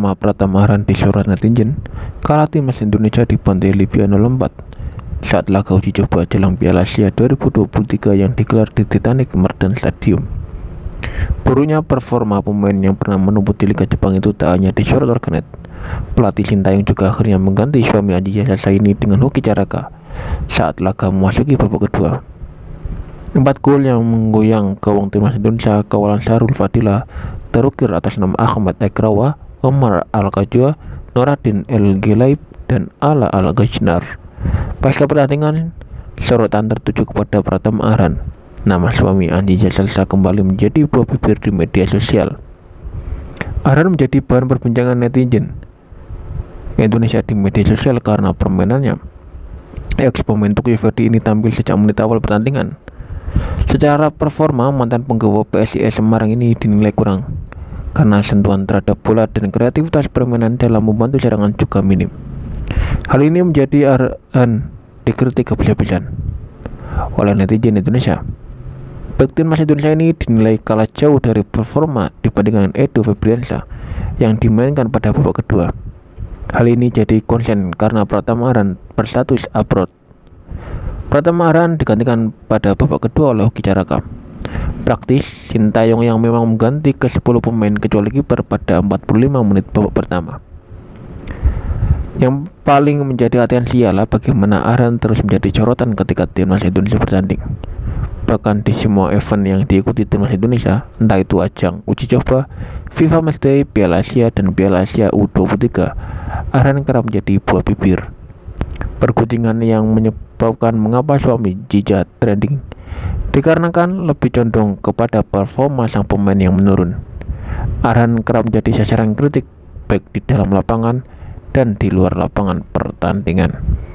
performa Pratama Arhan disorot netizen kala timnas Indonesia dibantai Libya 0-4 saat laga uji coba jelang Piala Asia 2023 yang digelar di Titanic Merdan Stadium. Buruknya performa pemain yang pernah menumpuk di Liga Jepang itu tak hanya disorot warganet. Pelatih Sintayong juga akhirnya mengganti suami Andija Salsaini dengan Hoki Caraka saat laga memasuki babak kedua. 4 gol yang menggoyang gawang timnas Indonesia kawalan Syahrul Fadila terukir atas nama Ahmad Ekrawa, Omar Al-Kajwa, Noradin El Gelaib, dan Ala Al-Gajnar. Pasca pertandingan, sorotan tertuju kepada Pratama Arhan. Nama suami Andija Salsa kembali menjadi buah bibir di media sosial. Arhan menjadi bahan perbincangan netizen Indonesia di media sosial karena permainannya. Ex pemain Tokyo Verdy ini tampil sejak menit awal pertandingan. Secara performa, mantan penggawa PSIS Semarang ini dinilai kurang karena sentuhan terhadap bola dan kreativitas permainan dalam membantu serangan juga minim. Hal ini menjadi Arhan dikritik habis-habisan oleh netizen Indonesia. Bek timnas Indonesia ini dinilai kalah jauh dari performa dibandingkan Edo Febriansyah yang dimainkan pada babak kedua. Hal ini jadi konsen karena Pratama Arhan berstatus abroad. Pratama Arhan digantikan pada babak kedua oleh Hoki Caraka. Praktis, Sintayong yang memang mengganti ke 10 pemain kecuali kiper pada 45 menit babak pertama. Yang paling menjadi atensi ialah bagaimana Arhan terus menjadi sorotan ketika timnas Indonesia bertanding. Bahkan di semua event yang diikuti timnas Indonesia, entah itu ajang uji coba, FIFA Matchday, Piala Asia, dan Piala Asia U23, Arhan kerap menjadi buah bibir. Perguntingan yang menyebabkan mengapa suami Jija trending dikarenakan lebih condong kepada performa sang pemain yang menurun. Arhan kerap menjadi sasaran kritik baik di dalam lapangan dan di luar lapangan pertandingan.